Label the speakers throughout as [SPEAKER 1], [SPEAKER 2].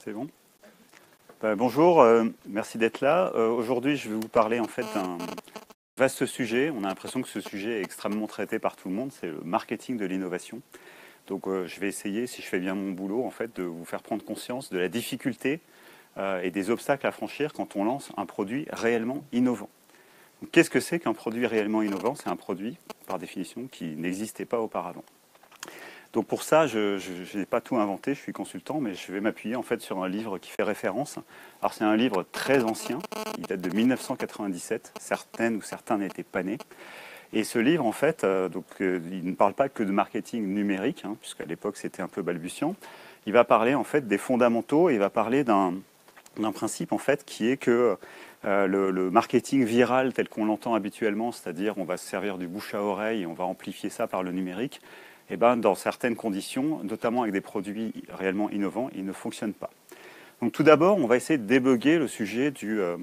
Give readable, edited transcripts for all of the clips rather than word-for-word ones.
[SPEAKER 1] C'est bon. Bonjour, merci d'être là. Aujourd'hui, je vais vous parler en fait d'un vaste sujet. On a l'impression que ce sujet est extrêmement traité par tout le monde, c'est le marketing de l'innovation. Donc je vais essayer, si je fais bien mon boulot, en fait, de vous faire prendre conscience de la difficulté et des obstacles à franchir quand on lance un produit réellement innovant. Qu'est-ce que c'est qu'un produit réellement innovant? C'est un produit, par définition, qui n'existait pas auparavant. Donc pour ça, je n'ai pas tout inventé, je suis consultant, mais je vais m'appuyer en fait sur un livre qui fait référence. Alors c'est un livre très ancien, il date de 1997, certaines ou certains n'étaient pas nés. Et ce livre, en fait, il ne parle pas que de marketing numérique, puisqu'à l'époque c'était un peu balbutiant. Il va parler en fait des fondamentaux, et il va parler d'un principe en fait qui est que le marketing viral tel qu'on l'entend habituellement, c'est-à-dire on va se servir du bouche à oreille et on va amplifier ça par le numérique, et dans certaines conditions, notamment avec des produits réellement innovants, il ne fonctionne pas. Donc tout d'abord, on va essayer de débugger le sujet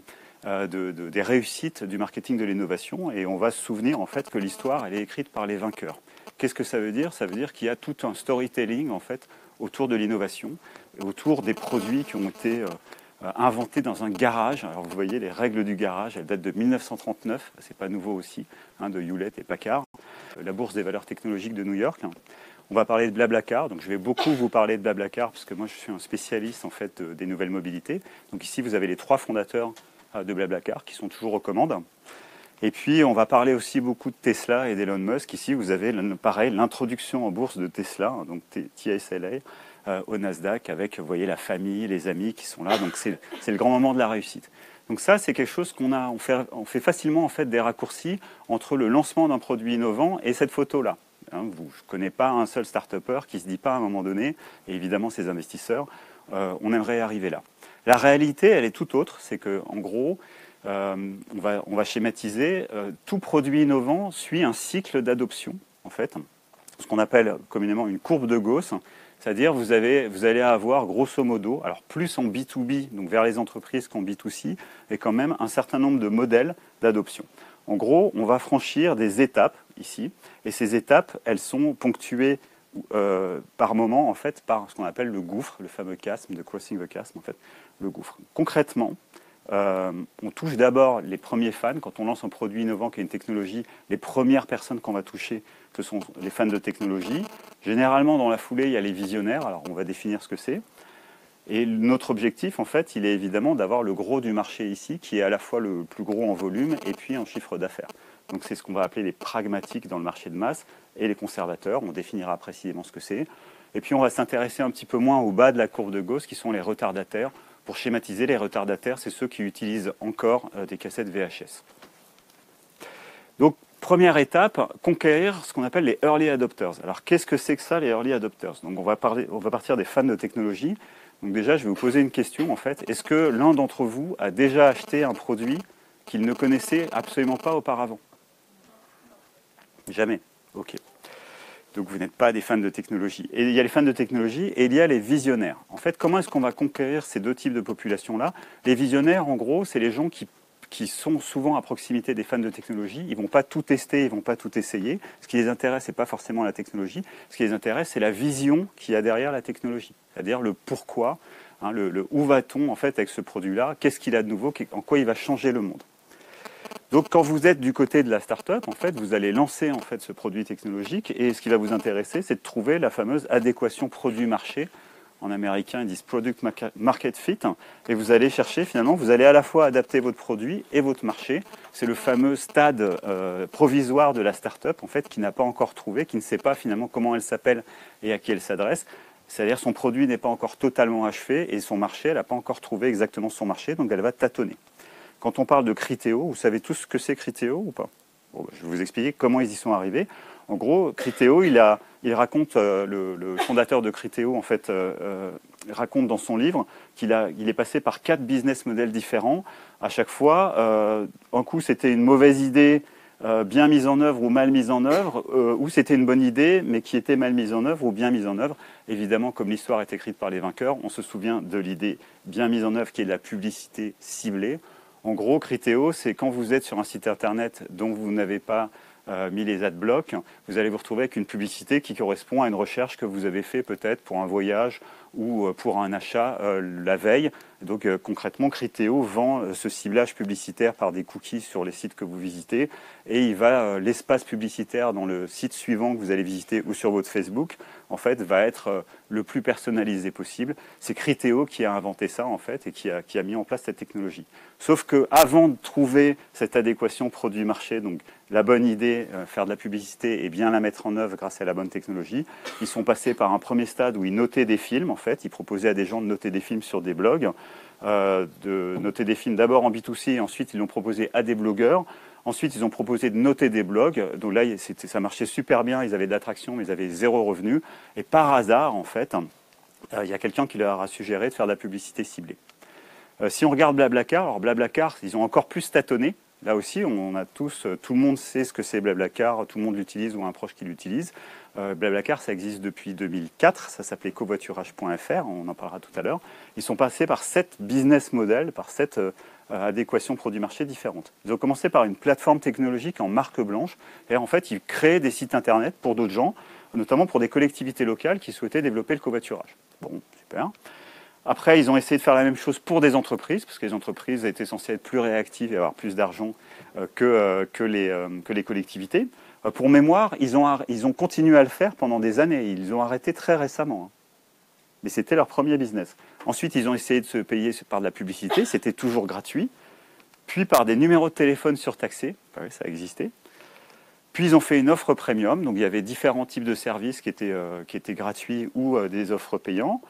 [SPEAKER 1] des réussites du marketing de l'innovation, et on va se souvenir en fait que l'histoire elle est écrite par les vainqueurs. Qu'est-ce que ça veut dire? Ça veut dire qu'il y a tout un storytelling en fait autour de l'innovation, autour des produits qui ont été inventés dans un garage. Alors vous voyez les règles du garage, elles datent de 1939, c'est pas nouveau aussi, de Hewlett et Packard, la bourse des valeurs technologiques de New York. On va parler de Blablacar, donc je vais beaucoup vous parler de Blablacar parce que moi je suis un spécialiste en fait des nouvelles mobilités. Donc ici vous avez les 3 fondateurs de Blablacar qui sont toujours aux commandes. Et puis on va parler aussi beaucoup de Tesla et d'Elon Musk. Ici vous avez pareil l'introduction en bourse de Tesla, donc TSLA, au Nasdaq avec, vous voyez, la famille, les amis qui sont là. Donc c'est le grand moment de la réussite. Donc ça, c'est quelque chose on fait facilement en fait des raccourcis entre le lancement d'un produit innovant et cette photo-là. Je ne connais pas un seul start-upper qui ne se dit pas à un moment donné, et évidemment ses investisseurs, on aimerait arriver là. La réalité, elle est tout autre. C'est qu'en gros, on va schématiser, tout produit innovant suit un cycle d'adoption, en fait, ce qu'on appelle communément une courbe de Gauss. C'est-à-dire vous allez avoir grosso modo, alors plus en B2B, donc vers les entreprises qu'en B2C, et quand même un certain nombre de modèles d'adoption. En gros, on va franchir des étapes ici, et ces étapes, elles sont ponctuées par moment en fait par ce qu'on appelle le gouffre, le fameux chasm, de crossing the chasm, en fait, le gouffre. Concrètement, on touche d'abord les premiers fans. Quand on lance un produit innovant qui est une technologie, les premières personnes qu'on va toucher, ce sont les fans de technologie. Généralement, dans la foulée, il y a les visionnaires. Alors, on va définir ce que c'est. Et notre objectif, en fait, il est évidemment d'avoir le gros du marché ici, qui est à la fois le plus gros en volume et puis en chiffre d'affaires. Donc, c'est ce qu'on va appeler les pragmatiques dans le marché de masse et les conservateurs. On définira précisément ce que c'est. Et puis, on va s'intéresser un petit peu moins au bas de la courbe de Gauss, qui sont les retardataires. Pour schématiser, les retardataires, c'est ceux qui utilisent encore des cassettes VHS. Donc, première étape, conquérir ce qu'on appelle les early adopters. Alors, qu'est-ce que c'est que ça, les early adopters? Donc, on va partir des fans de technologie. Donc, déjà, je vais vous poser une question, en fait. Est-ce que l'un d'entre vous a déjà acheté un produit qu'il ne connaissait absolument pas auparavant? Jamais. OK. Donc vous n'êtes pas des fans de technologie. Et il y a les fans de technologie et il y a les visionnaires. En fait, comment est-ce qu'on va conquérir ces deux types de populations-là? Les visionnaires, en gros, c'est les gens qui sont souvent à proximité des fans de technologie. Ils ne vont pas tout tester, ils ne vont pas tout essayer. Ce qui les intéresse, ce n'est pas forcément la technologie. Ce qui les intéresse, c'est la vision qu'il y a derrière la technologie. C'est-à-dire le pourquoi, le où va-t-on en fait avec ce produit-là, qu'est-ce qu'il a de nouveau, en quoi il va changer le monde. Donc, quand vous êtes du côté de la start-up, en fait, vous allez lancer en fait ce produit technologique, et ce qui va vous intéresser, c'est de trouver la fameuse adéquation produit-marché. En américain, ils disent product market fit, et vous allez chercher finalement, vous allez à la fois adapter votre produit et votre marché. C'est le fameux stade provisoire de la start-up, en fait, qui n'a pas encore trouvé, qui ne sait pas finalement comment elle s'appelle et à qui elle s'adresse. C'est-à-dire son produit n'est pas encore totalement achevé et son marché, elle n'a pas encore trouvé exactement son marché, donc elle va tâtonner. Quand on parle de Criteo, vous savez tous ce que c'est Criteo ou pas? Bon, je vais vous expliquer comment ils y sont arrivés. En gros, Criteo, il raconte, le fondateur de Criteo, en fait, raconte dans son livre qu'il est passé par 4 business models différents. À chaque fois, un coup, c'était une mauvaise idée bien mise en œuvre ou mal mise en œuvre, ou c'était une bonne idée, mais qui était mal mise en œuvre ou bien mise en œuvre. Évidemment, comme l'histoire est écrite par les vainqueurs, on se souvient de l'idée bien mise en œuvre qui est de la publicité ciblée. En gros, Criteo, c'est quand vous êtes sur un site internet dont vous n'avez pas mis les adblocks, vous allez vous retrouver avec une publicité qui correspond à une recherche que vous avez fait peut-être pour un voyage ou pour un achat la veille. Donc concrètement, Criteo vend ce ciblage publicitaire par des cookies sur les sites que vous visitez et il va l'espace publicitaire dans le site suivant que vous allez visiter ou sur votre Facebook, en fait, va être le plus personnalisé possible. C'est Criteo qui a inventé ça en fait et qui a mis en place cette technologie. Sauf que avant de trouver cette adéquation produit-marché, donc la bonne idée, faire de la publicité et bien la mettre en œuvre grâce à la bonne technologie, ils sont passés par un premier stade où ils notaient des films en fait, ils proposaient à des gens de noter des films sur des blogs. De noter des films d'abord en B2C et ensuite ils l'ont proposé à des blogueurs. Ensuite, ils ont proposé de noter des blogs. Donc là, ça marchait super bien, ils avaient de l'attraction, mais ils avaient 0 revenu. Et par hasard, en fait, il y a quelqu'un qui leur a suggéré de faire de la publicité ciblée. Si on regarde Blablacar, alors Blablacar, ils ont encore plus tâtonné. Là aussi, on a tous, tout le monde sait ce que c'est Blablacar, tout le monde l'utilise ou un proche qui l'utilise. Blablacar, ça existe depuis 2004, ça s'appelait covoiturage.fr, on en parlera tout à l'heure. Ils sont passés par 7 business models, par 7 adéquations produits-marché différentes. Ils ont commencé par une plateforme technologique en marque blanche, et en fait, ils créaient des sites internet pour d'autres gens, notamment pour des collectivités locales qui souhaitaient développer le covoiturage. Bon, super. Après, ils ont essayé de faire la même chose pour des entreprises, parce que les entreprises étaient censées être plus réactives et avoir plus d'argent que les collectivités. Pour mémoire, ils ont continué à le faire pendant des années. Ils ont arrêté très récemment. Mais c'était leur premier business. Ensuite, ils ont essayé de se payer par de la publicité. C'était toujours gratuit. Puis par des numéros de téléphone surtaxés. Oui, ça existait. Puis ils ont fait une offre premium. Donc il y avait différents types de services qui étaient gratuits ou des offres payantes.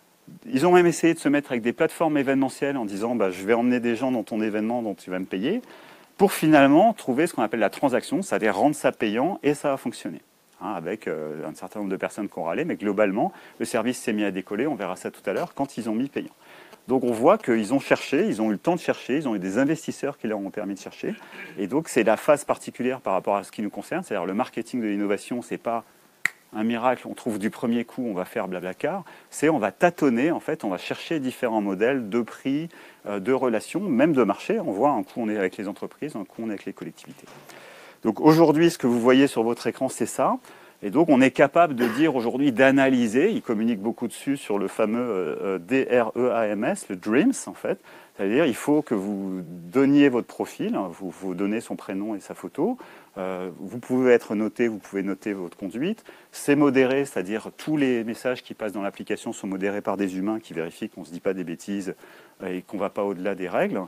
[SPEAKER 1] Ils ont même essayé de se mettre avec des plateformes événementielles en disant je vais emmener des gens dans ton événement dont tu vas me payer, pour finalement trouver ce qu'on appelle la transaction, c'est-à-dire rendre ça payant et ça va fonctionner. Avec un certain nombre de personnes qui ont râlé, mais globalement, le service s'est mis à décoller, on verra ça tout à l'heure, quand ils ont mis payant. Donc on voit qu'ils ont cherché, ils ont eu le temps de chercher, ils ont eu des investisseurs qui leur ont permis de chercher, et donc c'est la phase particulière par rapport à ce qui nous concerne, c'est-à-dire le marketing de l'innovation, c'est pas un miracle, on trouve du premier coup, on va faire Blablacar, c'est on va tâtonner, en fait, on va chercher différents modèles de prix, de relations, même de marché. On voit un coup on est avec les entreprises, un coup on est avec les collectivités. Donc aujourd'hui, ce que vous voyez sur votre écran, c'est ça. Et donc on est capable de dire aujourd'hui, d'analyser, ils communiquent beaucoup dessus sur le fameux DREAMS, le DREAMS en fait. C'est-à-dire il faut que vous donniez votre profil, vous donnez son prénom et sa photo. Vous pouvez être noté, vous pouvez noter votre conduite. C'est modéré, c'est-à-dire tous les messages qui passent dans l'application sont modérés par des humains qui vérifient qu'on ne se dit pas des bêtises et qu'on ne va pas au-delà des règles.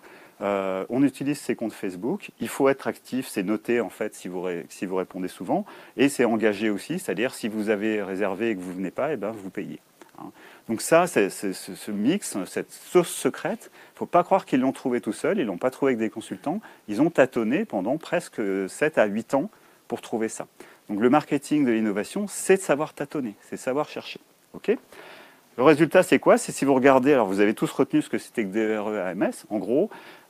[SPEAKER 1] On utilise ses comptes Facebook. Il faut être actif, c'est noté en fait si vous répondez souvent. Et c'est engagé aussi, c'est-à-dire si vous avez réservé et que vous ne venez pas, eh ben, vous payez. Donc ça, ce mix, cette sauce secrète, il ne faut pas croire qu'ils l'ont trouvé tout seuls, ils ne l'ont pas trouvé avec des consultants, ils ont tâtonné pendant presque 7 à 8 ans pour trouver ça. Donc le marketing de l'innovation, c'est de savoir tâtonner, c'est de savoir chercher. Okay, le résultat, c'est quoi? C'est si vous regardez, alors vous avez tous retenu ce que c'était que DREAMS, en gros,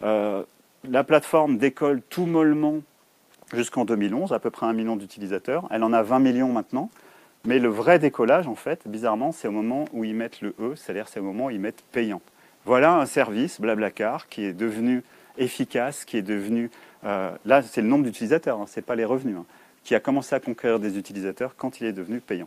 [SPEAKER 1] la plateforme décolle tout mollement jusqu'en 2011, à peu près 1 million d'utilisateurs, elle en a 20 millions maintenant. Mais le vrai décollage, en fait, bizarrement, c'est au moment où ils mettent le E, c'est-à-dire c'est au moment où ils mettent payant. Voilà un service, Blablacar, qui est devenu efficace, qui est devenu... là, c'est le nombre d'utilisateurs, ce n'est pas les revenus, qui a commencé à conquérir des utilisateurs quand il est devenu payant.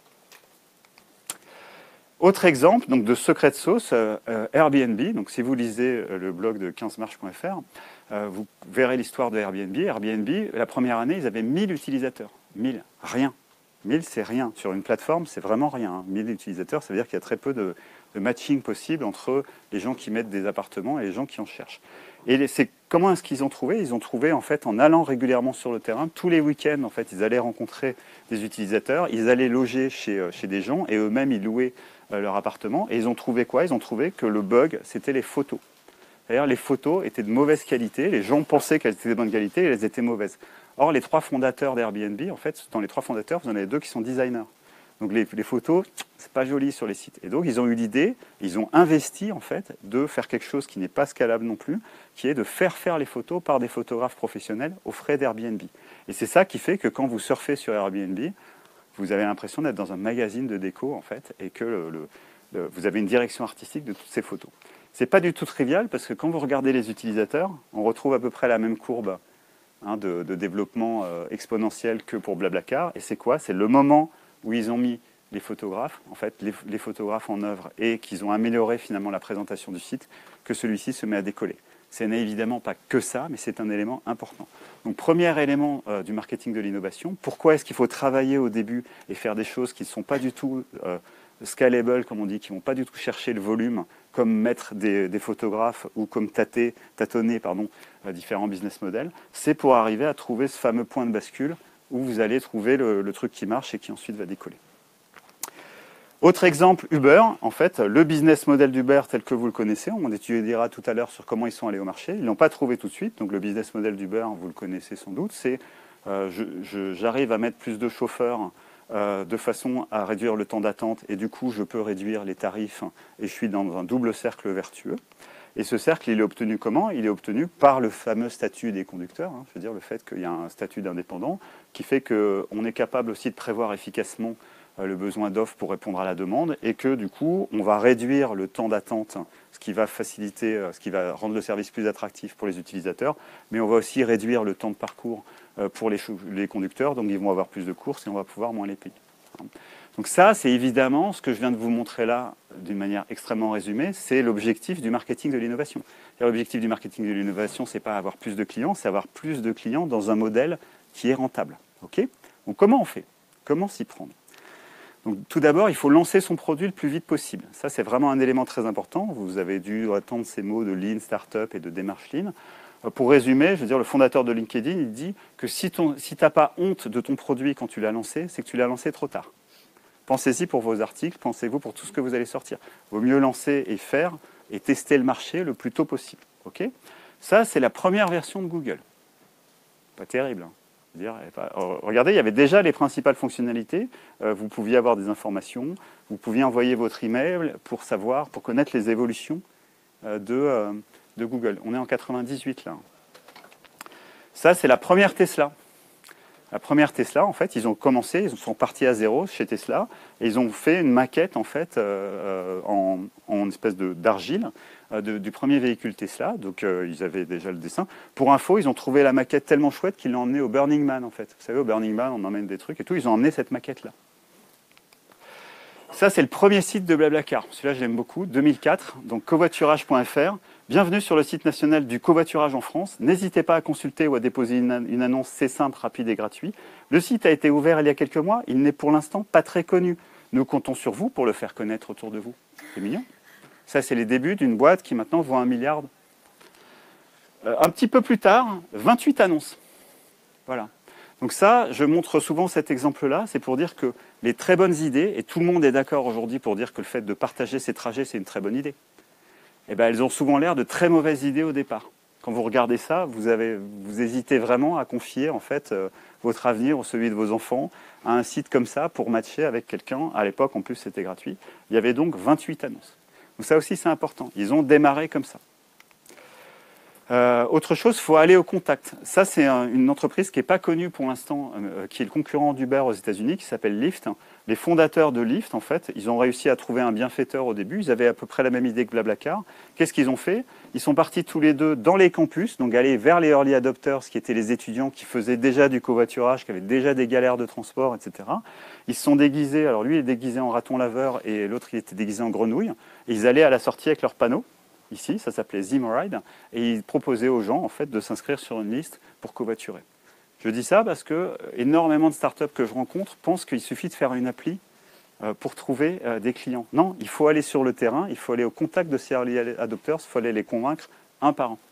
[SPEAKER 1] Autre exemple donc, de secret de sauce, Airbnb. Donc, si vous lisez le blog de 15marche.fr, vous verrez l'histoire de Airbnb. Airbnb, la première année, ils avaient 1000 utilisateurs. 1000, rien. 1000, c'est rien. Sur une plateforme, c'est vraiment rien. 1000 utilisateurs, ça veut dire qu'il y a très peu de matching possible entre les gens qui mettent des appartements et les gens qui en cherchent. Et comment est-ce qu'ils ont trouvé? Ils ont trouvé en fait en allant régulièrement sur le terrain. Tous les week-ends, en fait, ils allaient rencontrer des utilisateurs, ils allaient loger chez des gens et eux-mêmes, ils louaient leur appartement. Et ils ont trouvé quoi? Ils ont trouvé que le bug, c'était les photos. D'ailleurs, les photos étaient de mauvaise qualité. Les gens pensaient qu'elles étaient de bonne qualité et elles étaient mauvaises. Or, les 3 fondateurs d'Airbnb, en fait, dans les 3 fondateurs, vous en avez 2 qui sont designers. Donc les photos, c'est pas joli sur les sites. Et donc ils ont eu l'idée, ils ont investi en fait de faire quelque chose qui n'est pas scalable non plus, qui est de faire les photos par des photographes professionnels aux frais d'Airbnb. Et c'est ça qui fait que quand vous surfez sur Airbnb, vous avez l'impression d'être dans un magazine de déco en fait, et que vous avez une direction artistique de toutes ces photos. C'est pas du tout trivial parce que quand vous regardez les utilisateurs, on retrouve à peu près la même courbe hein, de développement exponentiel que pour Blablacar. Et c'est quoi? C'est le moment où ils ont mis les photographes, en fait, les photographes en œuvre et qu'ils ont amélioré finalement la présentation du site, que celui-ci se met à décoller. Ce n'est évidemment pas que ça, mais c'est un élément important. Donc, premier élément du marketing de l'innovation, pourquoi est-ce qu'il faut travailler au début et faire des choses qui ne sont pas du tout scalable, comme on dit, qui ne vont pas du tout chercher le volume, comme mettre des photographes ou comme tâtonner différents business models, c'est pour arriver à trouver ce fameux point de bascule où vous allez trouver le truc qui marche et qui ensuite va décoller. Autre exemple, Uber. En fait, le business model d'Uber tel que vous le connaissez, on étudiera tout à l'heure sur comment ils sont allés au marché. Ils ne l'ont pas trouvé tout de suite. Donc le business model d'Uber, vous le connaissez sans doute, c'est j'arrive à mettre plus de chauffeurs de façon à réduire le temps d'attente et du coup, je peux réduire les tarifs et je suis dans un double cercle vertueux. Et ce cercle, il est obtenu comment? Il est obtenu par le fameux statut des conducteurs, hein, c'est-à-dire le fait qu'il y a un statut d'indépendant qui fait qu'on est capable aussi de prévoir efficacement le besoin d'offres pour répondre à la demande et que du coup, on va réduire le temps d'attente, ce qui va faciliter, ce qui va rendre le service plus attractif pour les utilisateurs, mais on va aussi réduire le temps de parcours pour les conducteurs, donc ils vont avoir plus de courses et on va pouvoir moins les payer. Donc ça, c'est évidemment ce que je viens de vous montrer là, d'une manière extrêmement résumée, c'est l'objectif du marketing de l'innovation. L'objectif du marketing de l'innovation, c'est pas avoir plus de clients, c'est avoir plus de clients dans un modèle qui est rentable. Okay? Donc comment on fait? Comment s'y prendre? Donc, tout d'abord, il faut lancer son produit le plus vite possible. Ça, c'est vraiment un élément très important. Vous avez dû attendre ces mots de Lean Startup et de démarche Lean. Pour résumer, je veux dire, le fondateur de LinkedIn, il dit que si tu n'as pas honte de ton produit quand tu l'as lancé, c'est que tu l'as lancé trop tard. Pensez-y pour vos articles, pensez-vous pour tout ce que vous allez sortir. Il vaut mieux lancer et faire et tester le marché le plus tôt possible. Okay? Ça, c'est la première version de Google. Pas terrible, hein. Regardez, il y avait déjà les principales fonctionnalités. Vous pouviez avoir des informations, vous pouviez envoyer votre email pour connaître les évolutions de Google. On est en 98 là. Ça, c'est la première Tesla. La première Tesla, en fait, ils ont commencé, ils sont partis à zéro chez Tesla et ils ont fait une maquette en fait en espèce d'argile du premier véhicule Tesla. Donc ils avaient déjà le dessin. Pour info, ils ont trouvé la maquette tellement chouette qu'ils l'ont emmenée au Burning Man en fait. Vous savez, au Burning Man, on emmène des trucs et tout. Ils ont emmené cette maquette là. Ça, c'est le premier site de Blablacar. Celui-là, je l'aime beaucoup. 2004. Donc covoiturage.fr. Bienvenue sur le site national du covoiturage en France. N'hésitez pas à consulter ou à déposer une annonce, c'est simple, rapide et gratuit. Le site a été ouvert il y a quelques mois. Il n'est pour l'instant pas très connu. Nous comptons sur vous pour le faire connaître autour de vous. C'est mignon. Ça, c'est les débuts d'une boîte qui maintenant vaut 1 milliard. Un petit peu plus tard, 28 annonces. Voilà. Donc ça, je montre souvent cet exemple-là. C'est pour dire que les très bonnes idées, et tout le monde est d'accord aujourd'hui pour dire que le fait de partager ses trajets, c'est une très bonne idée. Eh bien, elles ont souvent l'air de très mauvaises idées au départ. Quand vous regardez ça, vous hésitez vraiment à confier en fait votre avenir ou celui de vos enfants à un site comme ça pour matcher avec quelqu'un. À l'époque, en plus, c'était gratuit. Il y avait donc 28 annonces. Donc ça aussi, c'est important. Ils ont démarré comme ça. Autre chose, il faut aller au contact. Ça, c'est une entreprise qui n'est pas connue pour l'instant, qui est le concurrent d'Uber aux États-Unis, qui s'appelle Lyft. Les fondateurs de Lyft, en fait, ils ont réussi à trouver un bienfaiteur au début. Ils avaient à peu près la même idée que Blablacar. Qu'est-ce qu'ils ont fait? Ils sont partis tous les deux dans les campus, donc aller vers les early adopters, qui étaient les étudiants qui faisaient déjà du covoiturage, qui avaient déjà des galères de transport, etc. Ils se sont déguisés. Alors lui, il est déguisé en raton laveur et l'autre, il était déguisé en grenouille. Et ils allaient à la sortie avec leurs panneaux. Ici, ça s'appelait Zimride, et ils proposaient aux gens en fait, de s'inscrire sur une liste pour covoiturer. Je dis ça parce que énormément de startups que je rencontre pensent qu'il suffit de faire une appli pour trouver des clients. Non, il faut aller sur le terrain, il faut aller au contact de ces early adopters, il faut aller les convaincre un par un.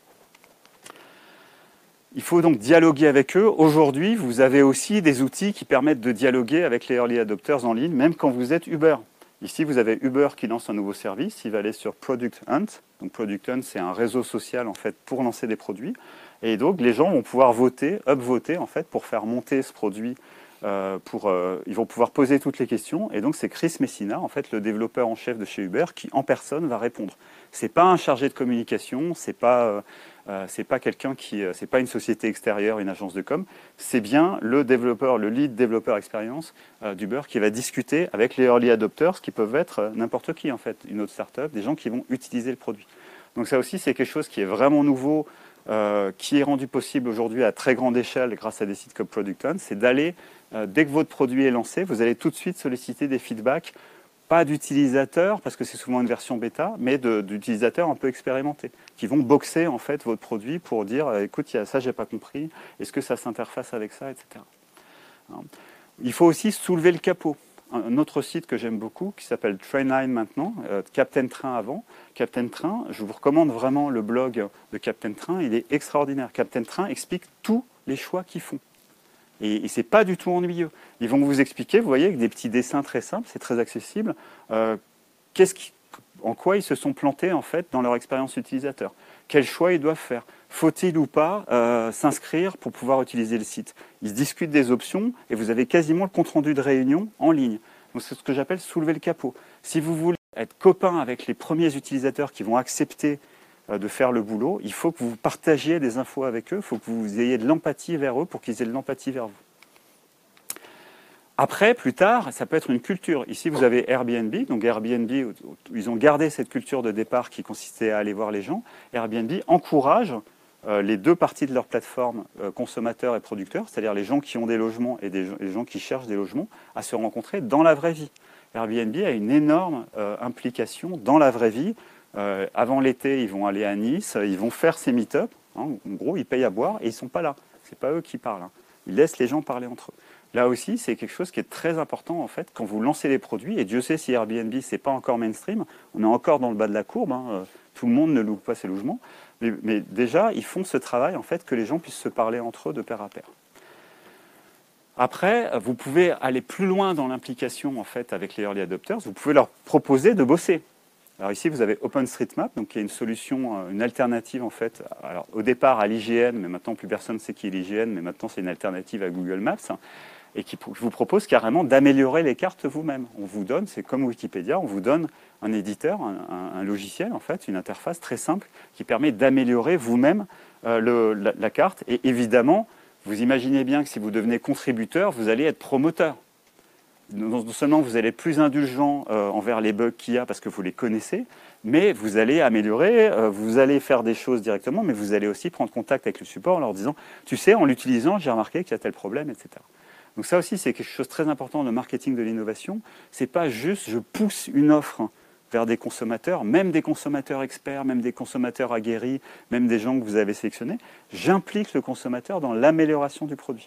[SPEAKER 1] Il faut donc dialoguer avec eux. Aujourd'hui, vous avez aussi des outils qui permettent de dialoguer avec les early adopters en ligne, même quand vous êtes Uber. Ici, vous avez Uber qui lance un nouveau service. Il va aller sur Product Hunt. Donc, Product Hunt, c'est un réseau social en fait pour lancer des produits. Et donc, les gens vont pouvoir voter, upvoter en fait, pour faire monter ce produit. Ils vont pouvoir poser toutes les questions. Et donc, c'est Chris Messina, en fait, le développeur en chef de chez Uber, qui en personne va répondre. C'est pas un chargé de communication. C'est pas quelqu'un c'est pas une société extérieure, une agence de com. C'est bien le développeur, le lead développeur expérience d'Uber qui va discuter avec les early adopters, qui peuvent être n'importe qui en fait, une autre startup, des gens qui vont utiliser le produit. Donc ça aussi, c'est quelque chose qui est vraiment nouveau qui est rendu possible aujourd'hui à très grande échelle grâce à des sites comme Product Hunt, c'est d'aller, dès que votre produit est lancé, vous allez tout de suite solliciter des feedbacks, pas d'utilisateurs, parce que c'est souvent une version bêta, mais d'utilisateurs un peu expérimentés, qui vont boxer en fait votre produit pour dire écoute, il y a ça, j'ai pas compris, est-ce que ça s'interface avec ça, etc. Il faut aussi soulever le capot. Un autre site que j'aime beaucoup, qui s'appelle Trainline maintenant, Captain Train avant. Captain Train, je vous recommande vraiment le blog de Captain Train, il est extraordinaire. Captain Train explique tous les choix qu'ils font. Et ce n'est pas du tout ennuyeux. Ils vont vous expliquer, vous voyez, avec des petits dessins très simples, c'est très accessible, en quoi ils se sont plantés en fait dans leur expérience utilisateur. Quels choix ils doivent faire. Faut-il ou pas s'inscrire pour pouvoir utiliser le site? Ils se discutent des options et vous avez quasiment le compte-rendu de réunion en ligne. Donc c'est ce que j'appelle soulever le capot. Si vous voulez être copain avec les premiers utilisateurs qui vont accepter de faire le boulot, il faut que vous partagiez des infos avec eux, il faut que vous ayez de l'empathie vers eux pour qu'ils aient de l'empathie vers vous. Après, plus tard, ça peut être une culture. Ici, vous avez Airbnb. Donc Airbnb, ils ont gardé cette culture de départ qui consistait à aller voir les gens. Airbnb encourage les deux parties de leur plateforme, consommateurs et producteurs, c'est-à-dire les gens qui ont des logements et les gens qui cherchent des logements, à se rencontrer dans la vraie vie. Airbnb a une énorme implication dans la vraie vie. Avant l'été, ils vont aller à Nice, ils vont faire ces meet-up. En gros, ils payent à boire et ils ne sont pas là. Ce n'est pas eux qui parlent. Ils laissent les gens parler entre eux. Là aussi, c'est quelque chose qui est très important en fait quand vous lancez les produits. Et Dieu sait si Airbnb, c'est pas encore mainstream. On est encore dans le bas de la courbe. Tout le monde ne loue pas ses logements. Mais déjà, ils font ce travail en fait que les gens puissent se parler entre eux de pair à pair. Après, vous pouvez aller plus loin dans l'implication en fait avec les early adopters. Vous pouvez leur proposer de bosser. Alors ici, vous avez OpenStreetMap, donc qui est une solution, une alternative en fait. Alors au départ à l'IGN, mais maintenant plus personne ne sait qui est l'IGN, mais maintenant c'est une alternative à Google Maps, et qui vous propose carrément d'améliorer les cartes vous-même. On vous donne, c'est comme Wikipédia, on vous donne un éditeur, un logiciel en fait, une interface très simple qui permet d'améliorer vous-même la carte. Et évidemment, vous imaginez bien que si vous devenez contributeur, vous allez être promoteur. Non seulement vous allez être plus indulgent envers les bugs qu'il y a parce que vous les connaissez, mais vous allez améliorer, vous allez faire des choses directement, mais vous allez aussi prendre contact avec le support en leur disant « Tu sais, en l'utilisant, j'ai remarqué qu'il y a tel problème, etc. » Donc ça aussi, c'est quelque chose de très important dans le marketing de l'innovation. Ce n'est pas juste je pousse une offre vers des consommateurs, même des consommateurs experts, même des consommateurs aguerris, même des gens que vous avez sélectionnés. J'implique le consommateur dans l'amélioration du produit.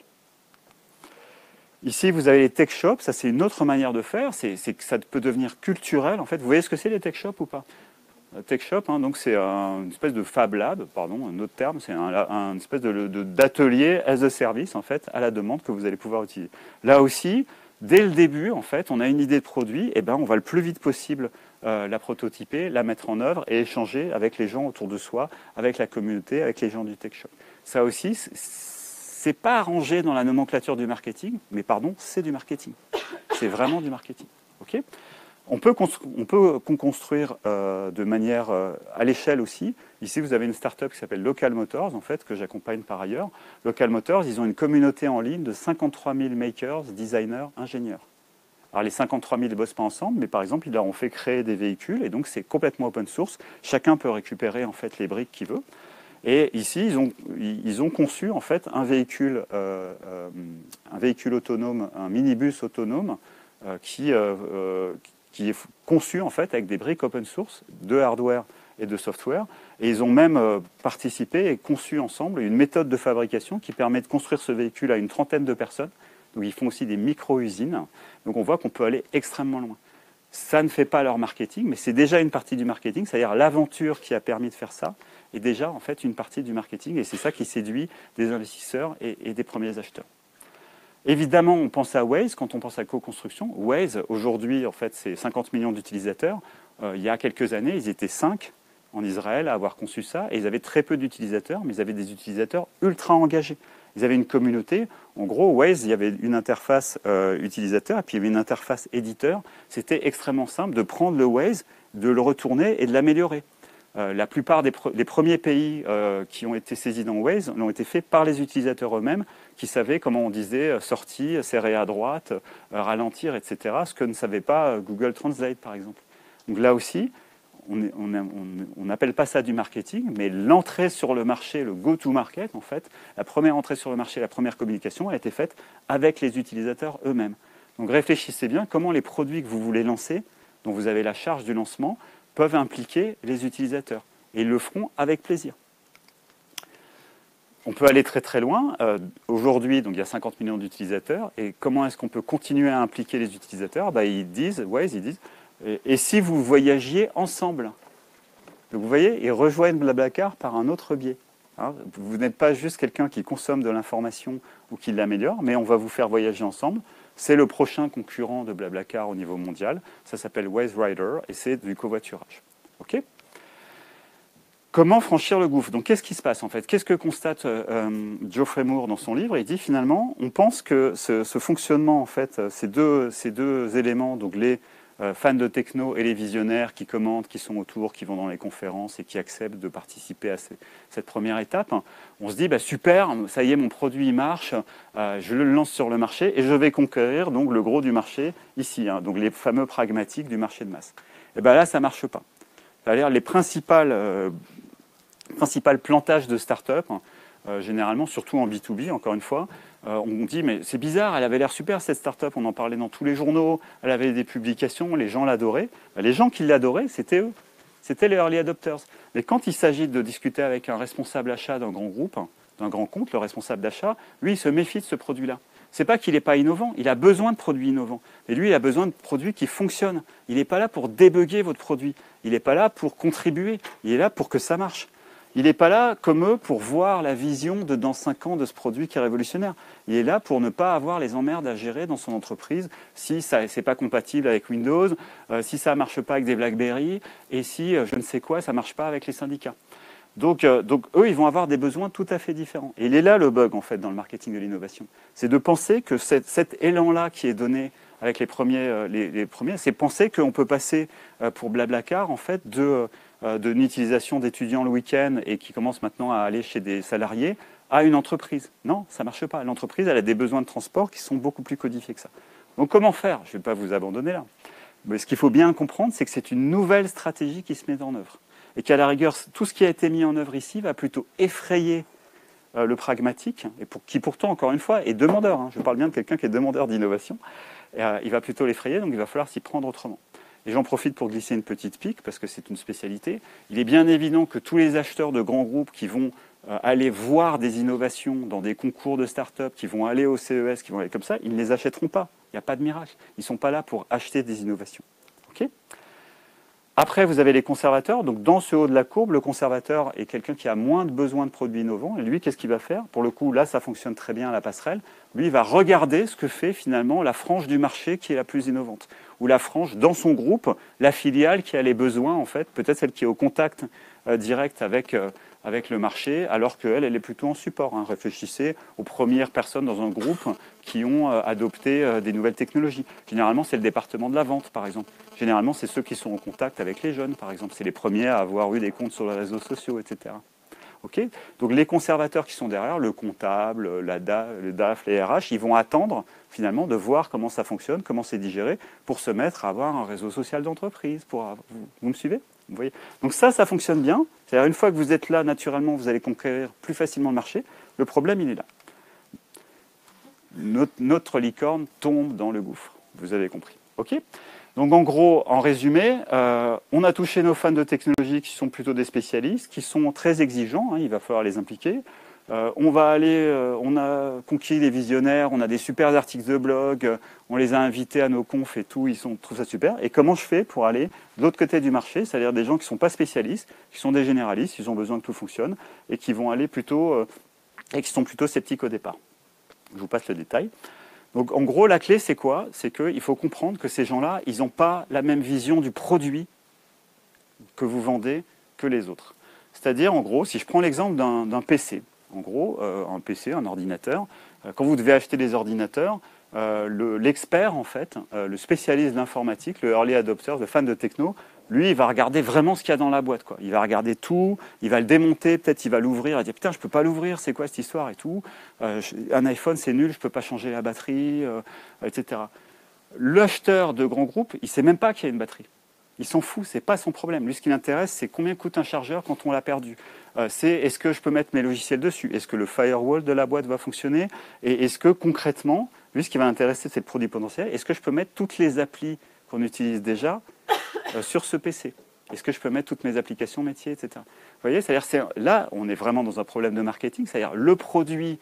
[SPEAKER 1] Ici, vous avez les tech shops. Ça, c'est une autre manière de faire. C'est que ça peut devenir culturel. En fait, vous voyez ce que c'est les tech shops ou pas? Tech shop, donc c'est une espèce de Fab Lab, pardon, un autre terme, c'est une espèce d'atelier as a service, en fait, à la demande que vous allez pouvoir utiliser. Là aussi, dès le début, en fait, on a une idée de produit, et on va le plus vite possible la prototyper, la mettre en œuvre et échanger avec les gens autour de soi, avec la communauté, avec les gens du tech shop. Ça aussi, c'est pas arrangé dans la nomenclature du marketing, mais pardon, c'est du marketing. C'est vraiment du marketing. Ok ? On peut construire de manière à l'échelle aussi. Ici, vous avez une start-up qui s'appelle Local Motors, en fait, que j'accompagne par ailleurs. Local Motors, ils ont une communauté en ligne de 53 000 makers, designers, ingénieurs. Alors, les 53 000 ne bossent pas ensemble, mais par exemple, ils leur ont fait créer des véhicules, et donc c'est complètement open source. Chacun peut récupérer en fait les briques qu'il veut. Et ici, ils ont conçu en fait un véhicule autonome, un minibus autonome qui est conçu en fait avec des briques open source, de hardware et de software. Et ils ont même participé et conçu ensemble une méthode de fabrication qui permet de construire ce véhicule à une trentaine de personnes. Donc ils font aussi des micro-usines. Donc on voit qu'on peut aller extrêmement loin. Ça ne fait pas leur marketing, mais c'est déjà une partie du marketing, c'est-à-dire l'aventure qui a permis de faire ça est déjà en fait une partie du marketing, et c'est ça qui séduit des investisseurs et des premiers acheteurs. Évidemment, on pense à Waze quand on pense à co-construction. Waze, aujourd'hui, en fait, c'est 50 millions d'utilisateurs. Il y a quelques années, ils étaient 5 en Israël à avoir conçu ça, et ils avaient très peu d'utilisateurs, mais ils avaient des utilisateurs ultra engagés. Ils avaient une communauté. En gros, Waze, il y avait une interface utilisateur, et puis il y avait une interface éditeur. C'était extrêmement simple de prendre le Waze, de le retourner et de l'améliorer. La plupart des premiers pays qui ont été saisis dans Waze l'ont été faits par les utilisateurs eux-mêmes, qui savaient comment on disait sortie, serrer à droite, ralentir, etc. Ce que ne savait pas Google Translate, par exemple. Donc là aussi, on n'appelle pas ça du marketing, mais l'entrée sur le marché, le go-to-market, en fait, la première entrée sur le marché, la première communication a été faite avec les utilisateurs eux-mêmes. Donc réfléchissez bien comment les produits que vous voulez lancer, dont vous avez la charge du lancement, peuvent impliquer les utilisateurs. Et ils le feront avec plaisir. On peut aller très très loin. Aujourd'hui, donc il y a 50 millions d'utilisateurs. Et comment est-ce qu'on peut continuer à impliquer les utilisateurs? Ils disent, et si vous voyagiez ensemble? Donc vous voyez, ils rejoignent Blablacar par un autre biais. Hein, vous n'êtes pas juste quelqu'un qui consomme de l'information ou qui l'améliore, mais on va vous faire voyager ensemble. C'est le prochain concurrent de Blablacar au niveau mondial. Ça s'appelle Waze Rider et c'est du covoiturage. OK ? Comment franchir le gouffre? Donc, qu'est-ce qui se passe en fait? Qu'est-ce que constate Geoffrey Moore dans son livre? Il dit finalement, on pense que ce fonctionnement, en fait, ces deux éléments, donc les fans de techno et les visionnaires qui commentent, qui sont autour, qui vont dans les conférences et qui acceptent de participer à cette première étape, on se dit super, ça y est, mon produit il marche, je le lance sur le marché et je vais conquérir donc le gros du marché ici, donc les fameux pragmatiques du marché de masse. Et bien là, ça ne marche pas. C'est-à-dire les principal plantage de start-up, généralement, surtout en B2B, encore une fois, on dit mais c'est bizarre, elle avait l'air super cette start-up, on en parlait dans tous les journaux, elle avait des publications, les gens l'adoraient. Les gens qui l'adoraient, c'était eux, c'était les early adopters. Mais quand il s'agit de discuter avec un responsable achat d'un grand groupe, d'un grand compte, le responsable d'achat, lui, il se méfie de ce produit-là. C'est pas qu'il n'est pas innovant, il a besoin de produits innovants. Et lui, il a besoin de produits qui fonctionnent. Il n'est pas là pour débugger votre produit. Il n'est pas là pour contribuer. Il est là pour que ça marche. Il n'est pas là, comme eux, pour voir la vision de dans 5 ans de ce produit qui est révolutionnaire. Il est là pour ne pas avoir les emmerdes à gérer dans son entreprise si ça n'est pas compatible avec Windows, si ça ne marche pas avec des BlackBerry, et si, je ne sais quoi, ça ne marche pas avec les syndicats. Donc, eux, ils vont avoir des besoins tout à fait différents. Et il est là le bug, en fait, dans le marketing de l'innovation. C'est de penser que cet élan-là qui est donné avec les premiers, c'est penser qu'on peut passer pour Blablacar, en fait, d'une utilisation d'étudiants le week-end et qui commence maintenant à aller chez des salariés à une entreprise. Non, ça ne marche pas. L'entreprise, elle a des besoins de transport qui sont beaucoup plus codifiés que ça. Donc, comment faire? Je ne vais pas vous abandonner là. Mais ce qu'il faut bien comprendre, c'est que c'est une nouvelle stratégie qui se met en œuvre. Et qu'à la rigueur, tout ce qui a été mis en œuvre ici va plutôt effrayer le pragmatique, et qui pourtant, encore une fois, est demandeur. Je parle bien de quelqu'un qui est demandeur d'innovation. Il va plutôt l'effrayer, donc il va falloir s'y prendre autrement. Et j'en profite pour glisser une petite pique, parce que c'est une spécialité. Il est bien évident que tous les acheteurs de grands groupes qui vont aller voir des innovations dans des concours de start-up, qui vont aller au CES, qui vont aller comme ça, ils ne les achèteront pas. Il n'y a pas de miracle. Ils ne sont pas là pour acheter des innovations. OK ? Après, vous avez les conservateurs. Donc, dans ce haut de la courbe, le conservateur est quelqu'un qui a moins de besoin de produits innovants. Et lui, qu'est-ce qu'il va faire? Pour le coup, là, ça fonctionne très bien à la passerelle. Lui, il va regarder ce que fait finalement la frange du marché qui est la plus innovante. Ou la frange, dans son groupe, la filiale qui a les besoins, en fait, peut-être celle qui est au contact direct avec le marché, alors qu'elle, elle est plutôt en support. Réfléchissez aux premières personnes dans un groupe qui ont adopté des nouvelles technologies. Généralement, c'est le département de la vente, par exemple. Généralement, c'est ceux qui sont en contact avec les jeunes, par exemple. C'est les premiers à avoir eu des comptes sur les réseaux sociaux, etc. Okay. Donc les conservateurs qui sont derrière, le comptable, le DAF, les RH, ils vont attendre finalement de voir comment ça fonctionne, comment c'est digéré, pour se mettre à avoir un réseau social d'entreprise. Vous me suivez? Vous voyez? Donc ça fonctionne bien. C'est-à-dire une fois que vous êtes là, naturellement, vous allez conquérir plus facilement le marché. Le problème, il est là. Notre licorne tombe dans le gouffre. Vous avez compris. OK? Donc en gros, en résumé, on a touché nos fans de technologie qui sont plutôt des spécialistes, qui sont très exigeants, il va falloir les impliquer. On a conquis des visionnaires, on a des super articles de blog, on les a invités à nos confs et tout, trouvent ça super. Et comment je fais pour aller de l'autre côté du marché, c'est-à-dire des gens qui ne sont pas spécialistes, qui sont des généralistes, ils ont besoin que tout fonctionne, et qui vont aller plutôt, et qui sont plutôt sceptiques au départ. Je vous passe le détail. Donc en gros, la clé, c'est quoi? C'est qu'il faut comprendre que ces gens-là, ils n'ont pas la même vision du produit que vous vendez que les autres. C'est-à-dire, en gros, si je prends l'exemple d'un PC, en gros, un PC, un ordinateur, quand vous devez acheter des ordinateurs, l'expert, en fait, le spécialiste de l'informatique, le early adopter, le fan de techno, lui, il va regarder vraiment ce qu'il y a dans la boîte, quoi. Il va regarder tout, il va le démonter, peut-être il va l'ouvrir, il va dire « Putain, je ne peux pas l'ouvrir, c'est quoi cette histoire ?» et tout. Un iPhone, c'est nul, je ne peux pas changer la batterie, etc. L'acheteur de grands groupes, il ne sait même pas qu'il y a une batterie. Il s'en fout, c'est pas son problème. Lui, ce qui l'intéresse, c'est combien coûte un chargeur quand on l'a perdu. C'est est-ce que je peux mettre mes logiciels dessus? Est-ce que le firewall de la boîte va fonctionner? Et est-ce que concrètement, lui, ce qui va l'intéresser, c'est le produit potentiel. Est-ce que je peux mettre toutes les applis qu'on utilise déjà sur ce PC? Est-ce que je peux mettre toutes mes applications métiers, etc. Vous voyez, c'est-à-dire là, on est vraiment dans un problème de marketing. C'est-à-dire le produit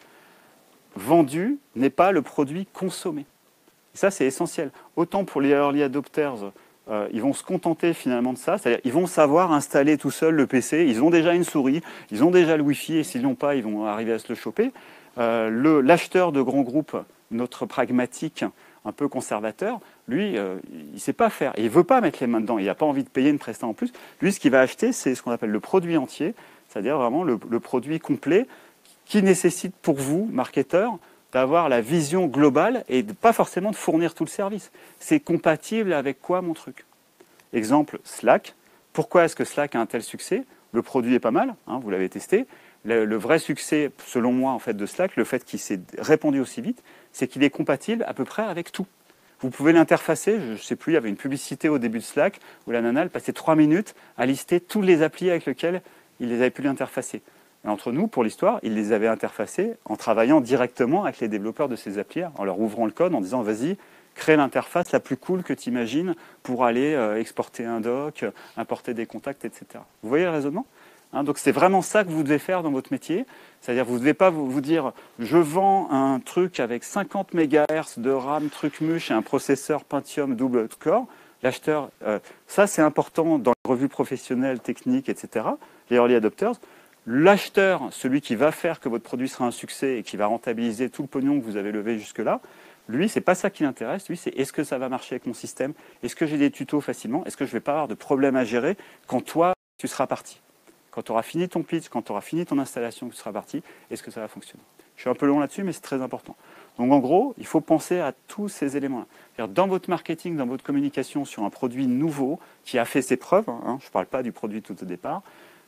[SPEAKER 1] vendu n'est pas le produit consommé. Et ça, c'est essentiel. Autant pour les early adopters, ils vont se contenter finalement de ça, c'est-à-dire ils vont savoir installer tout seul le PC, ils ont déjà une souris, ils ont déjà le Wi-Fi, et s'ils ne l'ont pas, ils vont arriver à se le choper. L'acheteur de grands groupes, notre pragmatique, un peu conservateur, lui, il ne sait pas faire, et il ne veut pas mettre les mains dedans, il n'a pas envie de payer une prestation en plus. Lui, ce qu'il va acheter, c'est ce qu'on appelle le produit entier, c'est-à-dire vraiment le produit complet qui nécessite pour vous, marketeur, d'avoir la vision globale et pas forcément de fournir tout le service. C'est compatible avec quoi mon truc? Exemple, Slack. Pourquoi est-ce que Slack a un tel succès? Le produit est pas mal, hein, vous l'avez testé. Le vrai succès, selon moi, en fait, de Slack, le fait qu'il s'est répandu aussi vite, c'est qu'il est compatible à peu près avec tout. Vous pouvez l'interfacer, je ne sais plus, il y avait une publicité au début de Slack où la nana, elle passait 3 minutes à lister tous les applis avec lesquels il les avait pu l'interfacer. Et entre nous, pour l'histoire, il les avait interfacés en travaillant directement avec les développeurs de ces applis, en leur ouvrant le code, en disant « vas-y, crée l'interface la plus cool que tu imagines pour aller exporter un doc, importer des contacts, etc. » Vous voyez le raisonnement? Donc c'est vraiment ça que vous devez faire dans votre métier. C'est-à-dire vous ne devez pas vous dire « je vends un truc avec 50 MHz de RAM, truc muche et un processeur Pentium double core ». L'acheteur, ça c'est important dans les revues professionnelles, techniques, etc., les early adopters. L'acheteur, celui qui va faire que votre produit sera un succès et qui va rentabiliser tout le pognon que vous avez levé jusque-là, lui, c'est pas ça qui l'intéresse. Lui, c'est est-ce que ça va marcher avec mon système? Est-ce que j'ai des tutos facilement? Est-ce que je ne vais pas avoir de problème à gérer quand toi, tu seras parti? Quand tu auras fini ton pitch, quand tu auras fini ton installation, que tu seras parti, est-ce que ça va fonctionner? Je suis un peu long là-dessus, mais c'est très important. Donc en gros, il faut penser à tous ces éléments-là. Dans votre marketing, dans votre communication sur un produit nouveau qui a fait ses preuves, hein, je ne parle pas du produit tout au départ,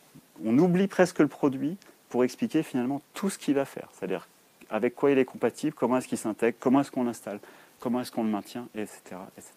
[SPEAKER 1] on oublie presque le produit pour expliquer finalement tout ce qu'il va faire. C'est-à-dire avec quoi il est compatible, comment est-ce qu'il s'intègre, comment est-ce qu'on l'installe, comment est-ce qu'on le maintient, etc., etc.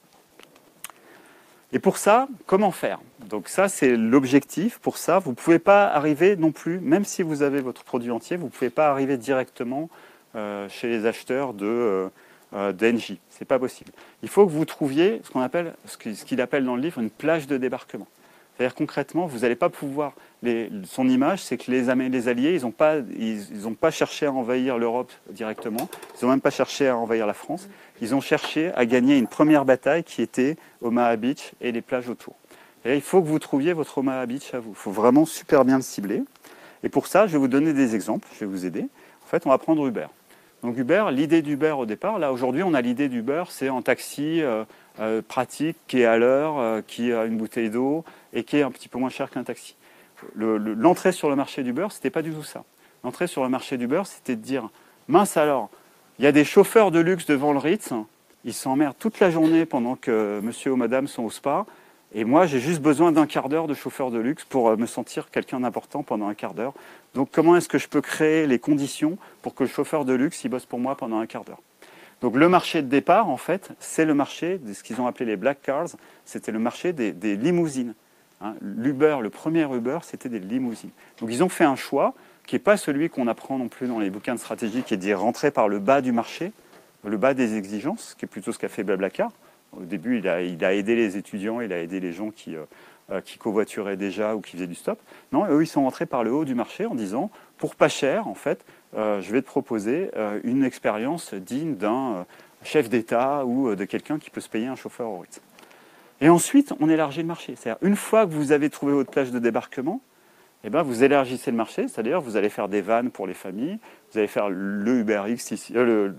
[SPEAKER 1] Et pour ça, comment faire? Donc ça, c'est l'objectif. Pour ça, vous ne pouvez pas arriver non plus, même si vous avez votre produit entier, vous ne pouvez pas arriver directement chez les acheteurs d'Engie. Ce n'est pas possible. Il faut que vous trouviez ce qu'on appelle, ce qu'il appelle dans le livre, une plage de débarquement. C'est-à-dire concrètement, vous n'allez pas pouvoir... son image, c'est que les Alliés, ils n'ont pas cherché à envahir l'Europe directement, ils n'ont même pas cherché à envahir la France, ils ont cherché à gagner une première bataille qui était Omaha Beach et les plages autour. Et il faut que vous trouviez votre Omaha Beach à vous. Il faut vraiment super bien le cibler. Et pour ça, je vais vous donner des exemples, je vais vous aider. En fait, on va prendre Uber. Donc Uber, l'idée d'Uber au départ, là aujourd'hui on a l'idée d'Uber, c'est en taxi pratique, qui est à l'heure, qui a une bouteille d'eau et qui est un petit peu moins cher qu'un taxi. L'entrée sur le marché d'Uber, c'était pas du tout ça. L'entrée sur le marché d'Uber, c'était de dire, mince alors, il y a des chauffeurs de luxe devant le Ritz, ils s'emmerdent toute la journée pendant que monsieur ou madame sont au spa, et moi j'ai juste besoin d'un quart d'heure de chauffeur de luxe pour me sentir quelqu'un d'important pendant un quart d'heure. Donc comment est-ce que je peux créer les conditions pour que le chauffeur de luxe il bosse pour moi pendant un quart d'heure? Donc le marché de départ, en fait, c'est le marché de ce qu'ils ont appelé les black cars, c'était le marché des limousines. Hein, l'Uber, le premier Uber, c'était des limousines. Donc ils ont fait un choix qui n'est pas celui qu'on apprend non plus dans les bouquins de stratégie, qui est d'y rentrer par le bas du marché, le bas des exigences, qui est plutôt ce qu'a fait Blablacar. Au début, il a aidé les étudiants, il a aidé les gens qui covoituraient déjà ou qui faisaient du stop. Non, eux, ils sont rentrés par le haut du marché en disant, pour pas cher, en fait, je vais te proposer une expérience digne d'un chef d'État ou de quelqu'un qui peut se payer un chauffeur au Ritz. Et ensuite, on élargit le marché. C'est-à-dire, une fois que vous avez trouvé votre plage de débarquement, eh ben, vous élargissez le marché, c'est-à-dire vous allez faire des vannes pour les familles, vous allez faire le UberX, le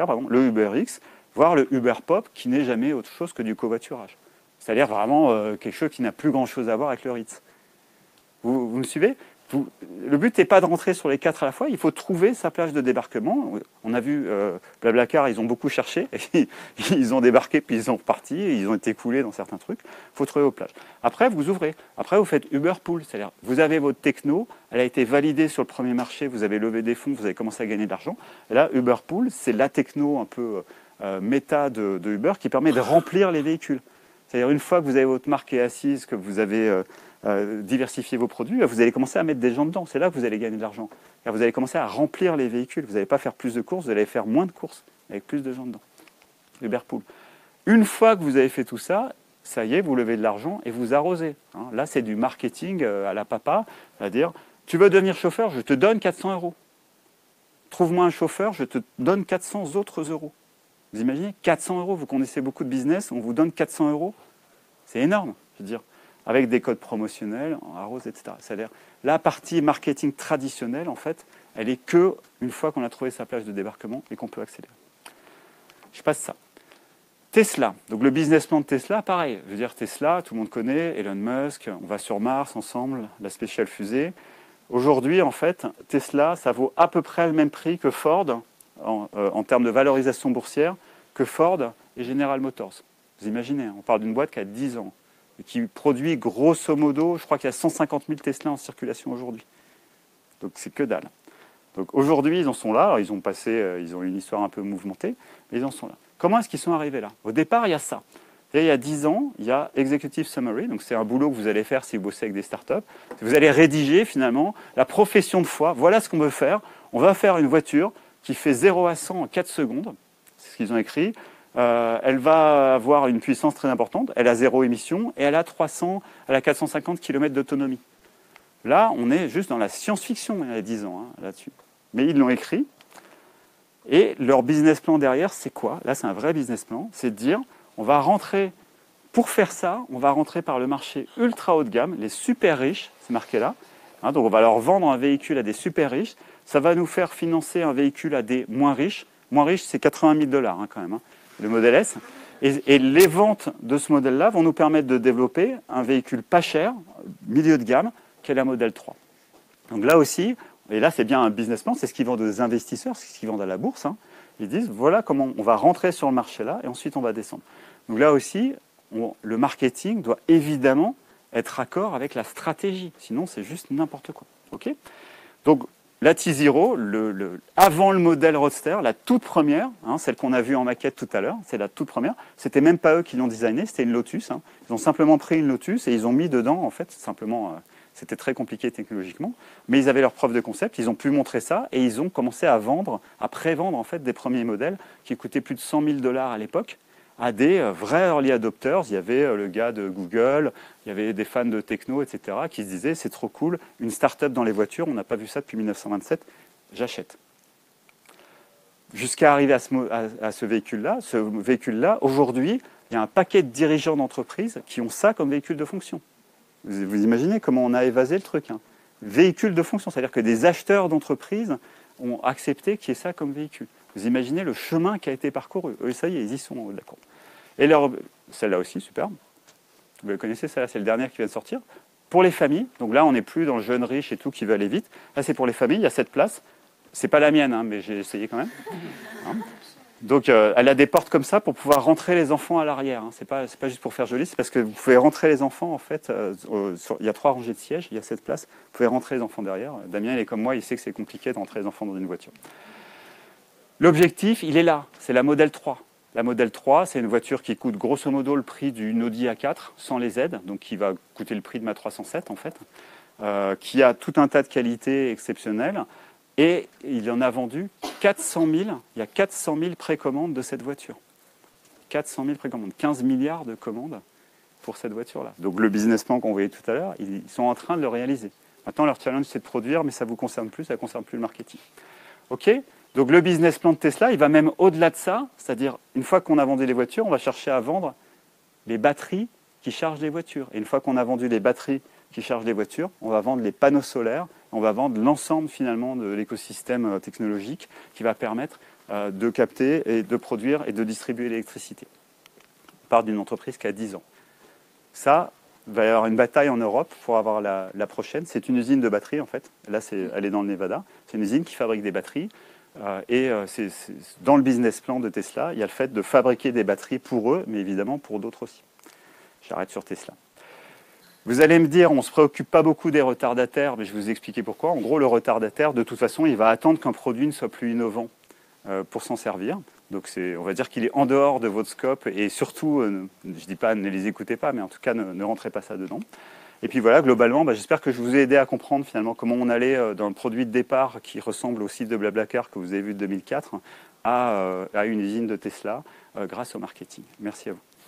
[SPEAKER 1] UberX, voire le Uber Pop, qui n'est jamais autre chose que du covoiturage. C'est-à-dire vraiment quelque chose qui n'a plus grand-chose à voir avec le Ritz. Vous me suivez? Le but n'est pas de rentrer sur les 4 à la fois, il faut trouver sa plage de débarquement. On a vu Blablacar, ils ont beaucoup cherché, ils ont débarqué puis ils sont repartis, ils ont été coulés dans certains trucs. Il faut trouver vos plages. Après, vous ouvrez. Après, vous faites Uber Pool, c'est-à-dire vous avez votre techno, elle a été validée sur le premier marché, vous avez levé des fonds, vous avez commencé à gagner de l'argent. Et là, Uber Pool, c'est la techno un peu méta de Uber qui permet de remplir les véhicules. C'est-à-dire une fois que vous avez votre marque qui est assise, que vous avez diversifié vos produits, vous allez commencer à mettre des gens dedans. C'est là que vous allez gagner de l'argent. Vous allez commencer à remplir les véhicules. Vous n'allez pas faire plus de courses, vous allez faire moins de courses avec plus de gens dedans. Uberpool. Une fois que vous avez fait tout ça, ça y est, vous levez de l'argent et vous arrosez. Là, c'est du marketing à la papa, c'est-à-dire, tu veux devenir chauffeur, je te donne 400 euros. Trouve-moi un chauffeur, je te donne 400 autres euros. Vous imaginez, 400 euros, vous connaissez beaucoup de business, on vous donne 400 euros. C'est énorme, je veux dire, avec des codes promotionnels, on arrose, etc. C'est-à-dire, la partie marketing traditionnelle, en fait, elle est que une fois qu'on a trouvé sa plage de débarquement et qu'on peut accélérer. Je passe ça. Tesla. Donc le business plan de Tesla, pareil. Je veux dire, Tesla, tout le monde connaît, Elon Musk, on va sur Mars ensemble, la spéciale fusée. Aujourd'hui, en fait, Tesla, ça vaut à peu près le même prix que Ford, en termes de valorisation boursière, que Ford et General Motors. Vous imaginez, on parle d'une boîte qui a 10 ans, et qui produit grosso modo, je crois qu'il y a 150 000 Tesla en circulation aujourd'hui. Donc c'est que dalle. Donc aujourd'hui, ils en sont là. Alors, ils ont une histoire un peu mouvementée, mais ils en sont là. Comment est-ce qu'ils sont arrivés là? Au départ, il y a ça. Et il y a 10 ans, il y a Executive Summary, donc c'est un boulot que vous allez faire si vous bossez avec des startups. Vous allez rédiger finalement la profession de foi. Voilà ce qu'on veut faire. On va faire une voiture qui fait 0 à 100 en 4 secondes. C'est ce qu'ils ont écrit. Elle va avoir une puissance très importante. Elle a 0 émission et elle a 450 km d'autonomie. Là, on est juste dans la science-fiction il y a 10 ans là-dessus. Mais ils l'ont écrit. Et leur business plan derrière, c'est quoi? Là, c'est un vrai business plan. C'est de dire, on va rentrer, pour faire ça, on va rentrer par le marché ultra haut de gamme, les super riches, c'est marqué là. Donc on va leur vendre un véhicule à des super riches. Ça va nous faire financer un véhicule à des moins riches. Moins riches, c'est 80 000 $ quand même, le modèle S. Et les ventes de ce modèle-là vont nous permettre de développer un véhicule pas cher, milieu de gamme, qui est la modèle 3. Donc là aussi, et là c'est bien un business plan, c'est ce qu'ils vendent aux investisseurs, c'est ce qu'ils vendent à la bourse. Ils disent, voilà comment on va rentrer sur le marché-là, et ensuite on va descendre. Donc là aussi, le marketing doit évidemment être raccord avec la stratégie, sinon c'est juste n'importe quoi. Okay, donc la T0, avant le modèle Roadster, la toute première, celle qu'on a vue en maquette tout à l'heure, c'est la toute première, c'était même pas eux qui l'ont designée, c'était une Lotus. Ils ont simplement pris une Lotus et ils ont mis dedans, en fait, simplement, c'était très compliqué technologiquement, mais ils avaient leur preuve de concept, ils ont pu montrer ça et ils ont commencé à vendre, à prévendre en fait des premiers modèles qui coûtaient plus de 100 000 $ à l'époque, à des vrais early adopters. Il y avait le gars de Google, il y avait des fans de techno, etc., qui se disaient c'est trop cool, une start-up dans les voitures, on n'a pas vu ça depuis 1927, j'achète. Jusqu'à arriver à ce véhicule-là. Ce véhicule-là, aujourd'hui, il y a un paquet de dirigeants d'entreprises qui ont ça comme véhicule de fonction. Vous imaginez comment on a évasé le truc. Véhicule de fonction, c'est-à-dire que des acheteurs d'entreprises ont accepté qu'il y ait ça comme véhicule. Vous imaginez le chemin qui a été parcouru. Eux, ça y est, ils y sont en haut de la courbe. Et celle-là aussi, superbe. Vous la connaissez, celle-là, c'est le dernier qui vient de sortir. Pour les familles, donc là, on n'est plus dans le jeune riche et tout qui veut aller vite. Là, c'est pour les familles, il y a cette place. C'est pas la mienne, mais j'ai essayé quand même. Donc, elle a des portes comme ça pour pouvoir rentrer les enfants à l'arrière. C'est pas juste pour faire joli, c'est parce que vous pouvez rentrer les enfants, en fait. Il y a 3 rangées de sièges, il y a cette place. Vous pouvez rentrer les enfants derrière. Damien, il est comme moi, il sait que c'est compliqué de rentrer les enfants dans une voiture. L'objectif, il est là, c'est la modèle 3. La modèle 3, c'est une voiture qui coûte grosso modo le prix d'une Audi A4 sans les aides, donc qui va coûter le prix de ma 307 en fait, qui a tout un tas de qualités exceptionnelles. Et il en a vendu 400 000, il y a 400 000 précommandes de cette voiture. 400 000 précommandes, 15 milliards de commandes pour cette voiture-là. Donc le business plan qu'on voyait tout à l'heure, ils sont en train de le réaliser. Maintenant, leur challenge, c'est de produire, mais ça ne vous concerne plus, ça ne concerne plus le marketing. OK ? Donc le business plan de Tesla, il va même au-delà de ça, c'est-à-dire une fois qu'on a vendu les voitures, on va chercher à vendre les batteries qui chargent les voitures. Et une fois qu'on a vendu les batteries qui chargent les voitures, on va vendre les panneaux solaires, on va vendre l'ensemble finalement de l'écosystème technologique qui va permettre de capter et de produire et de distribuer l'électricité. On part d'une entreprise qui a 10 ans. Ça, il va y avoir une bataille en Europe pour avoir la prochaine. C'est une usine de batteries en fait. Là, elle est dans le Nevada. C'est une usine qui fabrique des batteries. C'est dans le business plan de Tesla, il y a le fait de fabriquer des batteries pour eux, mais évidemment pour d'autres aussi. J'arrête sur Tesla. Vous allez me dire, on ne se préoccupe pas beaucoup des retardataires, mais je vais vous expliquer pourquoi. En gros, le retardataire, de toute façon, il va attendre qu'un produit ne soit plus innovant pour s'en servir. Donc on va dire qu'il est en dehors de votre scope et surtout, je ne dis pas ne les écoutez pas, mais en tout cas ne rentrez pas ça dedans. Et puis voilà, globalement, j'espère que je vous ai aidé à comprendre finalement comment on allait dans le produit de départ qui ressemble au site de Blablacar que vous avez vu de 2004 à une usine de Tesla grâce au marketing. Merci à vous.